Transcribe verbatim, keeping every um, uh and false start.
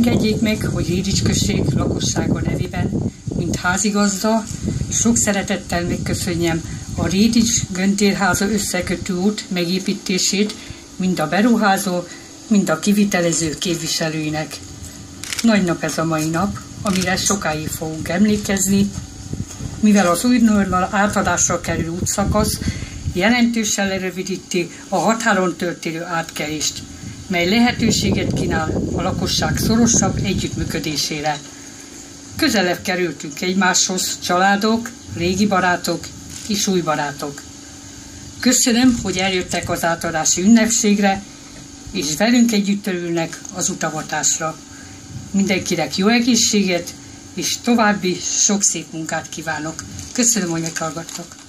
Engedjék meg, hogy Rédics község lakossága nevében, mint házigazda, sok szeretettel megköszönjem a Rédics-Göntérháza összekötő út megépítését mind a beruházó, mind a kivitelező képviselőinek. Nagy nap ez a mai nap, amire sokáig fogunk emlékezni, mivel az új normál átadásra kerül útszakasz jelentősen lerövidíti a határon történő átkelést, mely lehetőséget kínál a lakosság szorosabb együttműködésére. Közelebb kerültünk egymáshoz családok, régi barátok és új barátok. Köszönöm, hogy eljöttek az átadási ünnepségre, és velünk együtt örülnek az utavatásra. Mindenkinek jó egészséget, és további sok szép munkát kívánok. Köszönöm, hogy meghallgattak.